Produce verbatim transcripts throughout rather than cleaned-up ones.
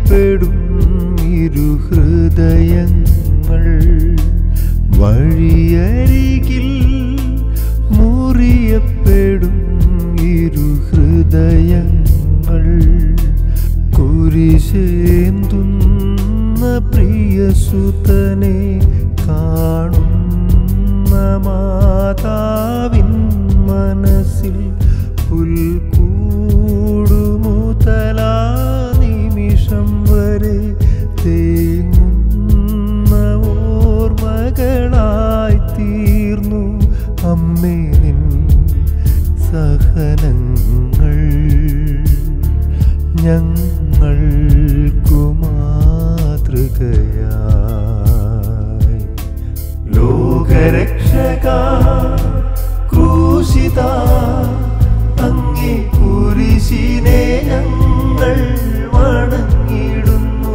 മുറിയപ്പെടും ഇരുഹൃദയങ്ങൾ വഴിയരികിൽ മുറിയപ്പെടും ഇരുഹൃദയങ്ങൾ കുരിശേന്തുന്ന പ്രിയസുതനെ കാണുന്ന മാതാവിൻ മനസ്സിൽ പുൽക്കൂടുമുതലാ നിമിഷം വരെ തേങ്ങുന്ന ഓർമ്മകളായി തീർന്നു അമ്മേ നിൻ സഹനങ്ങൾ ഞങ്ങൾക്കു മാതൃകയായി. ലോകരക്ഷകാ ക്രൂശിതാ അങ്ങേ കുരിശിനെ ഞങ്ങൾ വണങ്ങിടുന്നു.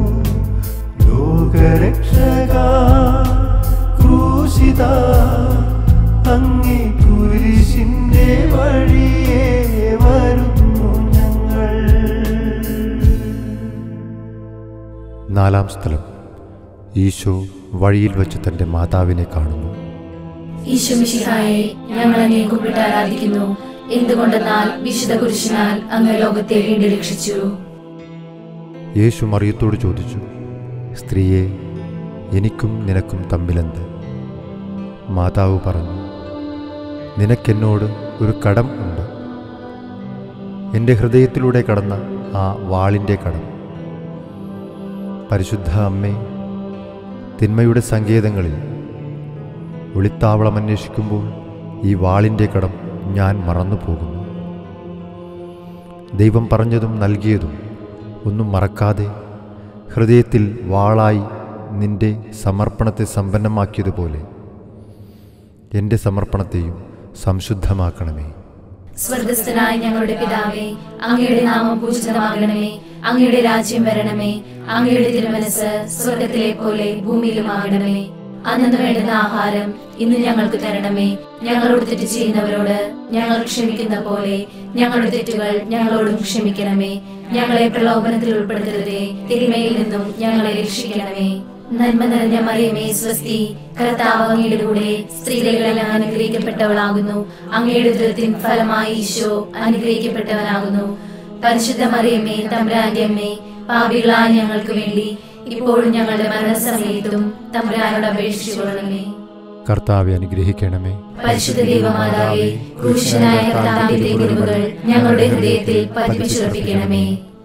ലോകരക്ഷകാ ക്രൂശിതാ അങ്ങേ കുരിശിന്റെ വഴിയേ വരുന്നു ഞങ്ങൾ. നാലാം സ്ഥലം. ഈശോ വഴിയിൽ വെച്ച് തൻ്റെ മാതാവിനെ കാണുന്നു. ഈശോ മിശിഹായെ, ഞങ്ങൾ അങ്ങയെ കുമ്പിട്ട് ആരാധിക്കുന്നു. എന്തുകൊണ്ടെന്നാൽ വിശുദ്ധ കുരിശിനാൽ അങ്ങ് ലോകത്തെ വീണ്ടും രക്ഷിച്ചു. യേശു മറിയത്തോട് ചോദിച്ചു, സ്ത്രീയെ, എനിക്കും നിനക്കും തമ്മിലെന്ത്? മാതാവ് പറഞ്ഞു, നിനക്കെന്നോട് ഒരു കടം ഉണ്ട്. എൻ്റെ ഹൃദയത്തിലൂടെ കടന്ന ആ വാളിൻ്റെ കടം. പരിശുദ്ധ അമ്മേ, തിന്മയുടെ സങ്കേതങ്ങളിൽ ഒളിത്താവളം അന്വേഷിക്കുമ്പോൾ ഈ വാളിൻ്റെ കടം ഞാൻ മറന്നു പോകുന്നു. ദൈവം പറഞ്ഞതും നൽകിയതും ഒന്നും മറക്കാതെ ഹൃദയത്തിൽ വാളായി നിന്റെ സമർപ്പണത്തെ സമ്പന്നമാക്കിയതുപോലെ എൻ്റെ സമർപ്പണത്തെയും സംശുദ്ധമാക്കണമേ. സ്വർഗസ്ഥനായ ഞങ്ങളുടെ പിതാവേ, അങ്ങയുടെ നാമം പൂജിതമാകണമേ. അങ്ങയുടെ രാജ്യം വരണമേ. അങ്ങയുടെ തിരുമനസ് സ്വർഗത്തിലെ പോലെ ഭൂമിയിലുമാകണമേ. അന്നു വേണ്ടുന്ന ആഹാരം ഇന്ന് ഞങ്ങൾക്ക് തരണമേ. ഞങ്ങളോട് തെറ്റ് ചെയ്യുന്നവരോട് ഞങ്ങൾ ക്ഷമിക്കുന്ന പോലെ ഞങ്ങളുടെ തെറ്റുകൾ ഞങ്ങളോടും ക്ഷമിക്കണമേ. ഞങ്ങളെ പ്രലോഭനത്തിൽ ഉൾപ്പെടുത്തരുതേ, തിന്മയിൽ നിന്നും ഞങ്ങളെ രക്ഷിക്കണമേ. നന്മ നിറഞ്ഞ മറിയമേ, സ്വസ്തി, കർത്താവ് അങ്ങയുടെ കൂടെ സ്ത്രീകളെല്ലാം അനുഗ്രഹിക്കപ്പെട്ടവളാകുന്നു. അങ്ങയുടെ ഉദരത്തിൻ ഫലമായി ഈശോ അനുഗ്രഹിക്കപ്പെട്ടവനാകുന്നു. പരിശുദ്ധ മറിയമേ, തമ്പുരാന്റെ അമ്മേ, പാപികളായ ഞങ്ങൾക്ക് വേണ്ടി ഇപ്പോഴും ഞങ്ങളുടെ മരണസമയത്തും തമ്പുരാനോട് അപേക്ഷിച്ചുകൊള്ളണമേ. കർത്താവെ അനുഗ്രഹിക്കണമേ. പരിശുദ്ധ ദൈവമാതാവേ, ക്രൂശനായ കർത്താവിന്റെ തിരുമുകൾ ഞങ്ങളുടെ ഹൃദയത്തിൽ പതിപ്പിച്ചുറപ്പിക്കണമേ.